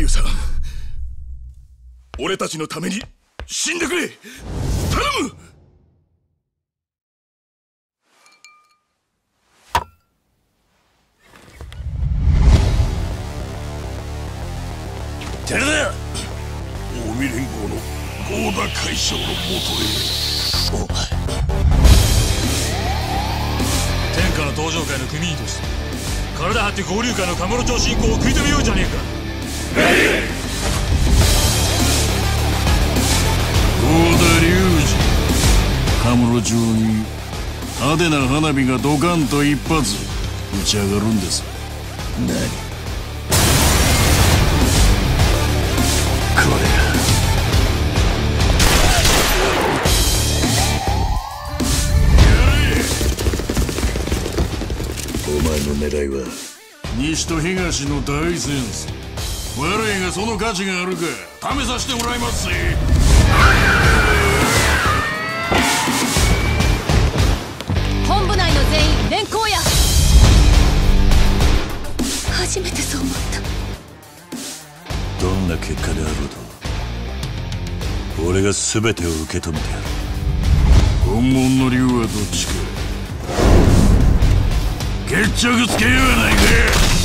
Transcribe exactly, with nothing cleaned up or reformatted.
龍さん、俺たちのために死んでくれ。頼む。 寺田、近江連合の合田会長のもとへ。 天下の登場会の組員として体張って合流会のカムロ町進行を食い止めようじゃねえか。 合田隆二、カムロ町に派手な花火がドカンと一発打ち上がるんです。何これがお前の狙いは西と東の大戦争。我がその価値があるか試させてもらいますぜ。 本部内の全員連行や。初めてそう思った。 どんな結果であろうと俺が全てを受け止めてやる。本物の竜はどっちか決着つけようやないか。